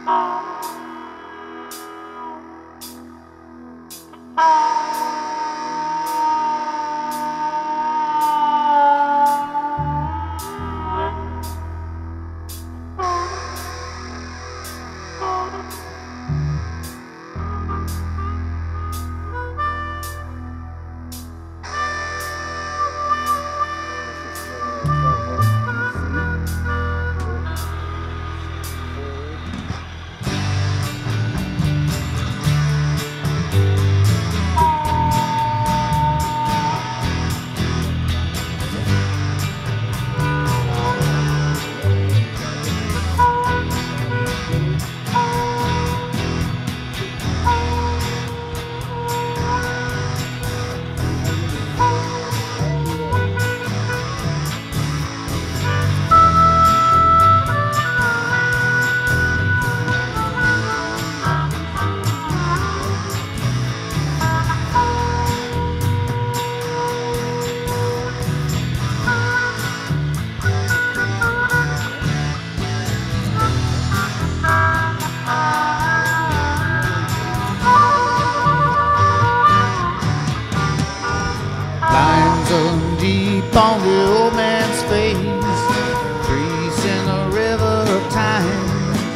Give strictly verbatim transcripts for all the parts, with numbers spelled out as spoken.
Lines of deep on the old man's face, trees in the river of time,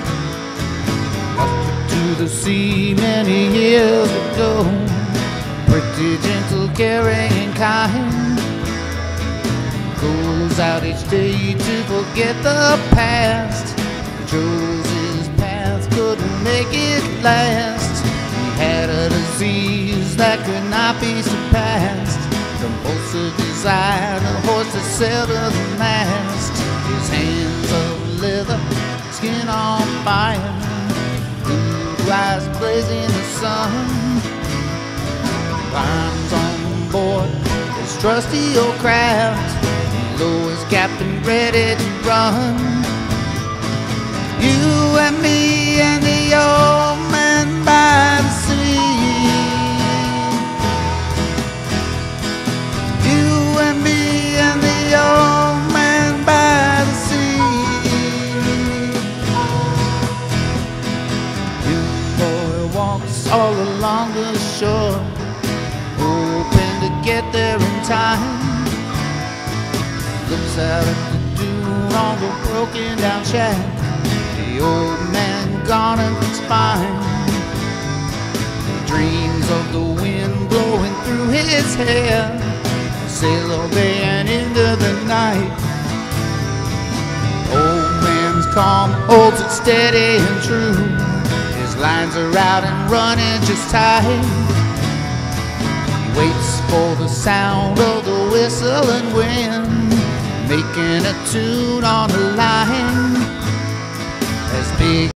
lost to the sea many years ago. Pretty gentle, caring, and kind, goes out each day to forget the past. Chose his path, couldn't make it last. He had a disease that could not be surpassed. Compulsive desire, the horse that sailed to the mast. His hands of leather, skin on fire, blue eyes blazing the sun. Climbs on board his trusty old craft, below his captain ready to run. You and me and the old man by the sea. All along the shore, hoping to get there in time. Looks out at the dune on the broken down shack. The old man gone and it's fine. He dreams of the wind blowing through his hair, sail away and into the night. Old man's calm holds it steady and true. Lines are out and running just tight. He waits for the sound of the whistling wind, making a tune on the line as big